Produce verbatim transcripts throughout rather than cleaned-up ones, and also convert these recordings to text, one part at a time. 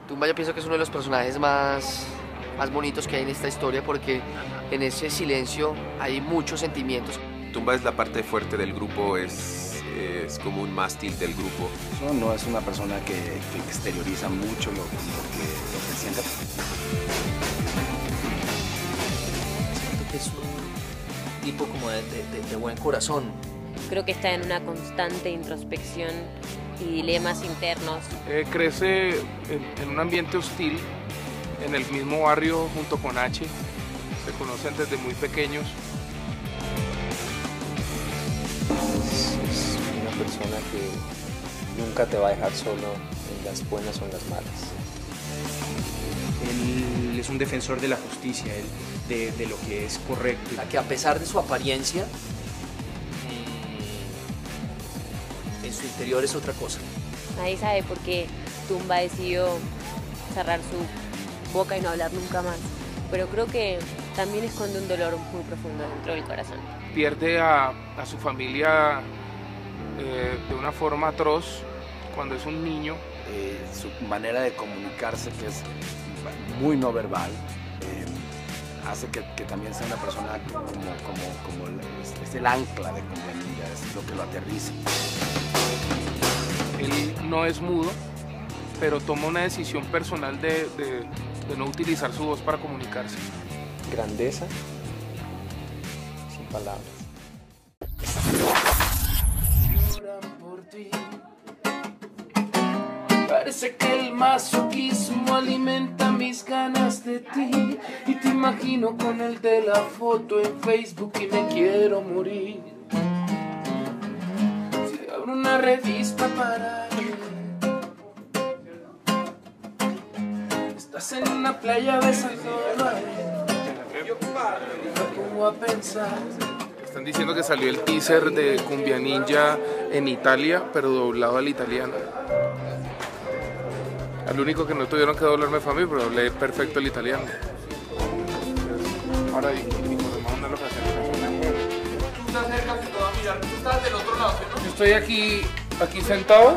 Tumba yo pienso que es uno de los personajes más, más bonitos que hay en esta historia porque en ese silencio hay muchos sentimientos. Tumba es la parte fuerte del grupo, es, es como un mástil del grupo. No, no es una persona que, que exterioriza mucho lo, lo, que, lo que siente. Siento que es un tipo como de, de, de buen corazón. Creo que está en una constante introspección y dilemas internos. Eh, crece en, en un ambiente hostil, en el mismo barrio junto con H. Se conocen desde muy pequeños. Es, es una persona que nunca te va a dejar solo en las buenas o en las malas. Él es un defensor de la justicia, él, de, de lo que es correcto. La que a pesar de su apariencia, en su interior es otra cosa. Nadie sabe por qué Tumba decidió cerrar su boca y no hablar nunca más. Pero creo que también esconde un dolor muy profundo dentro del corazón. Pierde a, a su familia eh, de una forma atroz cuando es un niño. Eh, su manera de comunicarse, que es muy no verbal, eh, hace que, que también sea una persona como, como, como el, es, es el ancla de Cumbia Ninja, es lo que lo aterriza. Él no es mudo, pero toma una decisión personal de, de, de no utilizar su voz para comunicarse. Grandeza sin palabras. Parece que el masoquismo alimenta mis ganas de ti y te imagino con el de la foto en Facebook y me quiero morir. Si abro una revista para leer, estás en una playa besando la arena. Yo me pongo a pensar. Están diciendo que salió el teaser de Cumbia Ninja en Italia, pero doblado al italiano. Al único que no tuvieron que doblarme fue a mí, pero hablé perfecto el italiano. Ahora, y, y por demás no lo que hacen. Tú estás cerca que te va a mirar, tú estás del otro lado, ¿no? Yo estoy aquí, aquí sentado.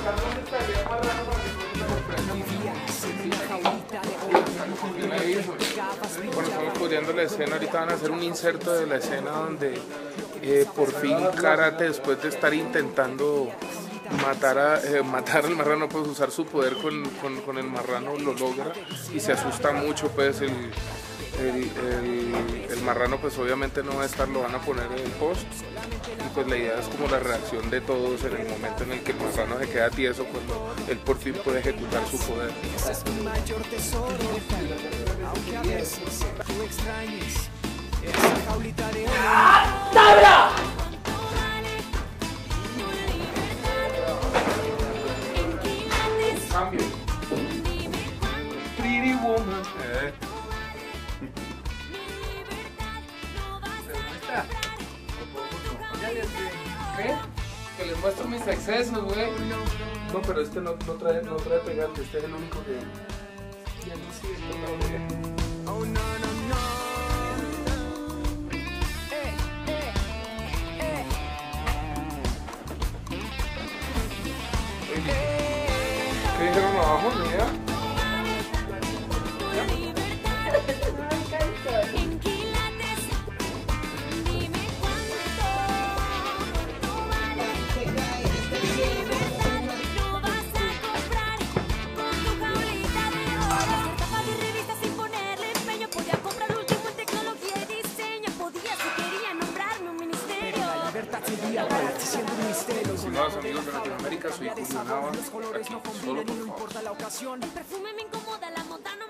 Bueno, estamos cubriendo la escena, ahorita van a hacer un inserto de la escena donde eh, por fin Karate, después de estar intentando matar, a, eh, matar al marrano, pues usar su poder con, con, con el marrano lo logra y se asusta mucho, pues el, el, el, el marrano pues obviamente no va a estar, lo van a poner en el post y pues la idea es como la reacción de todos en el momento en el que el marrano se queda tieso cuando él por fin puede ejecutar su poder. Ese es mi mayor tesoro, aunque a veces tú extrañes esa jaulita de oro. ¡Tabla! Cambio. Pretty woman. Eh. ¿Qué? Que les muestro mis excesos, güey. No, pero este no, no trae, no trae pegante, este es el único que ya no sirve. Oh no, no, no. Eh, eh, eh. ¿Qué dijeron abajo? ¿Ni idea? Estimados amigos de Latinoamérica, soy Julio Nava, aquí solo por favor. El perfume me incomoda, la moda no